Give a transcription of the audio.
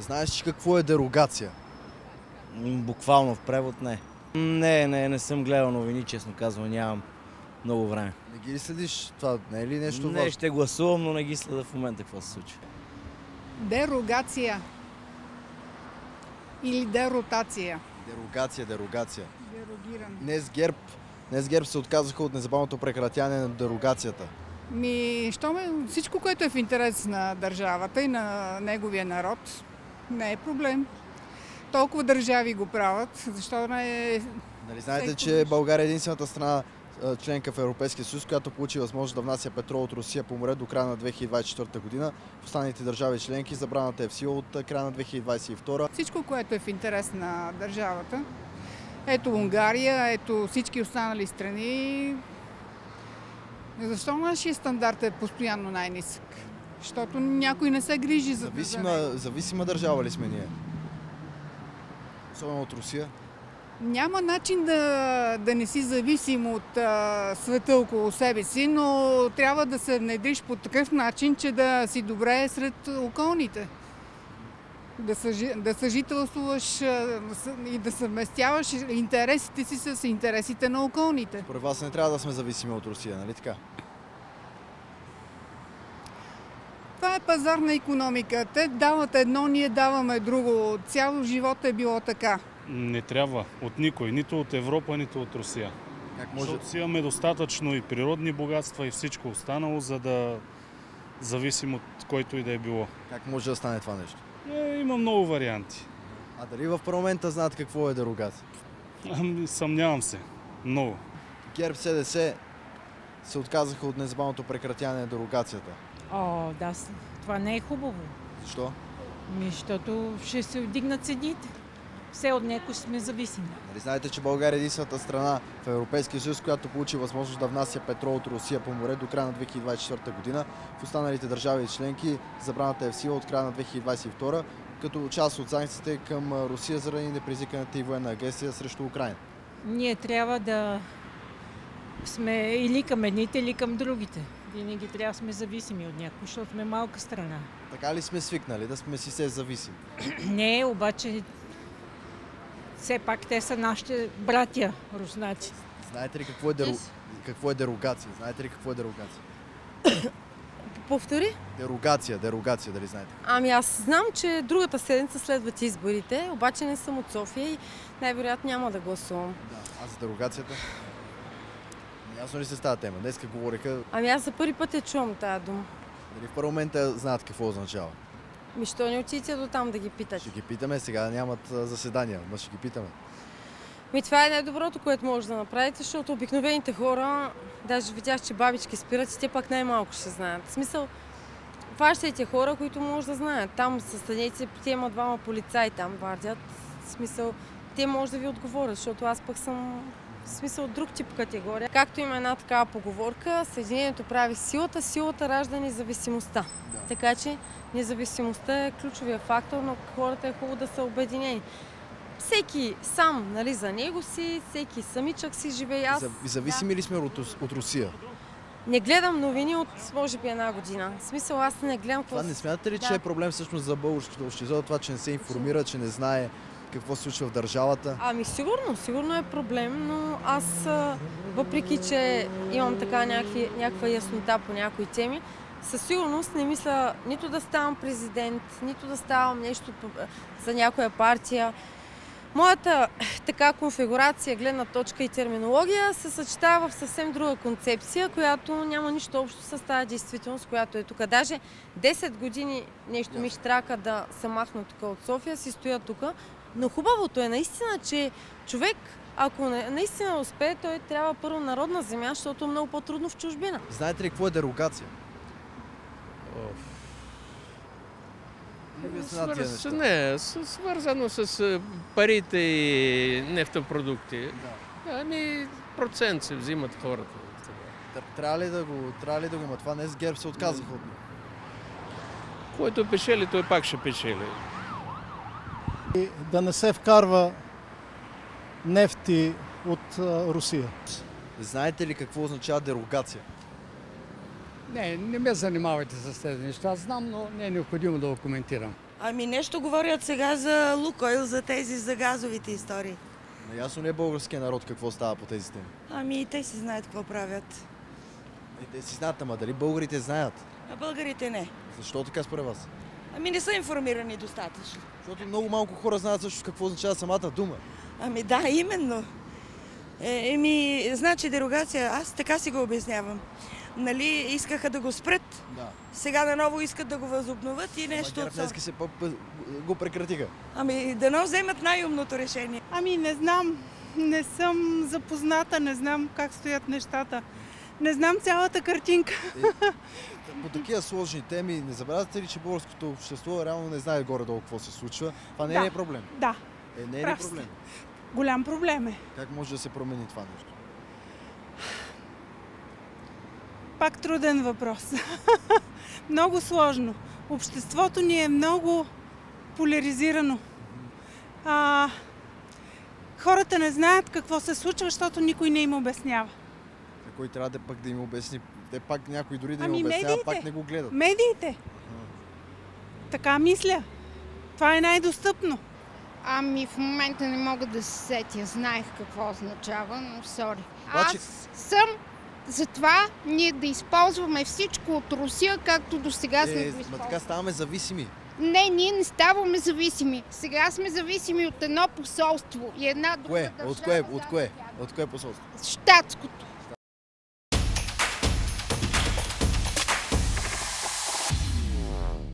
Знаеш ли какво е дерогация? Буквално в превод не. Не съм гледал новини, честно казвам, нямам много време. Не ги ли следиш? Това не е ли нещо Не, важно? ще гласувам, но не ги следа в момента какво се случва. Дерогация. Или деротация. Дерогация. Дерогиран. Днес ГЕРБ се отказаха от незабавното прекратяване на дерогацията. Всичко, което е в интерес на държавата и на неговия народ, не е проблем. Толкова държави го правят, защо не е... Нали знаете, че България е единствената страна членка в Европейския съюз, която получи възможност да внася петрол от Русия по море до края на 2024 година. В останалите държави членки забраната е в сила от края на 2022. Всичко, което е в интерес на държавата, ето Унгария, ето всички останали страни. Защо нашия стандарт е постоянно най-нисък? Защото някой не се грижи за Зависима държава ли сме ние? Особено от Русия. Няма начин да не си зависим от света около себе си, но трябва да се внедриш по такъв начин, че да си добре сред околните. Да съжителствуваш и да съвместяваш интересите си с интересите на околните. Според вас не трябва да сме зависими от Русия, нали така? Това е пазарна икономика. Те дават едно, ние даваме друго. Цял живот е било така. Не трябва от никой, нито от Европа, нито от Русия. Как може? Защото си имаме достатъчно и природни богатства и всичко останало, за да зависим от който и да е било. Как може да стане това нещо? Има много варианти. А дали в парламента знаят какво е дерогация? Съмнявам се. Много. ГЕРБ-СДС се отказаха от незабавното прекратяване на дерогацията. О, да, това не е хубаво. Защо? Защото ще се вдигнат цените. Все от някой сме зависими. Нали знаете, че България е единствената страна в Европейския съюз, която получи възможност да внася петрол от Русия по море до края на 2024 година. В останалите държави и членки забраната е в сила от края на 2022, като част от санкциите към Русия заради непрезиканата и военна агресия срещу Украйна. Ние трябва да сме или към едните, или към другите. Винаги трябва да сме зависими от някой, защото сме малка страна. Така ли сме свикнали да сме си се зависими? Не, обаче все пак те са нашите братя руснаци. Знаете ли какво е дерогация? Знаете ли какво е дерогация? Повтори? Дерогация, дали знаете? Ами аз знам, че другата седмица следват изборите, обаче не съм от София и най-вероятно няма да гласувам. Да. А за дерогацията? Ясно ли се става тема? Днеска говориха... Ами аз за първи път я чувам тая дума. Дали в парламента знаят какво означава? Що не отидете до там да ги питате? Ще ги питаме, сега нямат заседания, но ще ги питаме. Това е най-доброто, което може да направите, защото обикновените хора, даже видях, че бабички спират и те пак най-малко ще знаят. В смисъл, фащайте хора, които може да знаят. Там съседете, те има двама полицаи там вардят. В смисъл, те може да ви отговорят, защото аз пък съм в смисъл друг тип категория. Както има една такава поговорка, съединението прави силата, силата ражда независимостта. Да. Така че независимостта е ключовия фактор, но хората е хубаво да са обединени. Всеки сам, нали, за него си, всеки самичък си живее. Зависими ли сме от Русия? Не гледам новини от, може би, една година. В смисъл, аз не гледам... Това не смятате ли, че е проблем всъщност за българското общество, това, че не се информира, че не знае какво се случва в държавата? Ами сигурно е проблем, но аз, въпреки че имам така някаква яснота по някои теми, със сигурност не мисля нито да ставам президент, нито да ставам нещо за някоя партия. Моята така конфигурация, гледна точка и терминология се съчетава в съвсем друга концепция, която няма нищо общо с тази действителност, която е тук. Даже 10 години нещо ми щрака да се махна тук от София, си стоя тук. Но хубавото е наистина, че човек, ако наистина успее, той трябва първо народна земя, защото е много по-трудно в чужбина. Знаете ли какво е дерогация? Свързано с парите и нефтопродукти. Да. Ами процент се взимат хората. Трябва ли да го има това? Днес ГЕРБ се отказаха от него. Който печели, той пак ще печели. И да не се вкарва нефти от Русия. Знаете ли какво означава дерогация? Не ме занимавайте с тези неща. Знам, но не е необходимо да го коментирам. Ами нещо говорят сега за Лукойл, за тези, за газовите истории. Наясно ли е българския народ какво става по тези теми? Ами те си знаят какво правят. Те си знаят, ама дали българите знаят? А българите не. Защо така според вас? Ами не са информирани достатъчно. Защото много малко хора знаят също какво означава самата дума. Ами да, именно. Значи дерогация, аз така си го обяснявам. Нали, искаха да го спрат, Да. сега наново искат да го възобновят и нещо от Днески се го прекратиха. Ами дано вземат най-умното решение. Ами не знам, не съм запозната, не знам как стоят нещата. Не знам цялата картинка. По такива сложни теми, не забравяте ли, че българското общество реално не знае горе-долу какво се случва? Това не е ли проблем? Да. Не е ли Прав сте. проблем? Голям проблем е. Как може да се промени това нещо? Пак труден въпрос. Много сложно. Обществото ни е много поляризирано. Хората не знаят какво се случва, защото никой не им обяснява. Кой трябва да пък да им обясни? Те пак някой дори да им Ами обяснява, медиите. пак не го гледат. Медиите. Така мисля. Това е най-достъпно. Ами в момента не мога да се сетя. Знаех какво означава, но сори. Обаче- Аз съм за това ние да използваме всичко от Русия, както до сега сме го Ма използвали. така ставаме зависими. Не, ние не ставаме зависими. Сега сме зависими от едно посолство и една друга Кое? държава. От кое? От кое? От кое посолство? Щатското.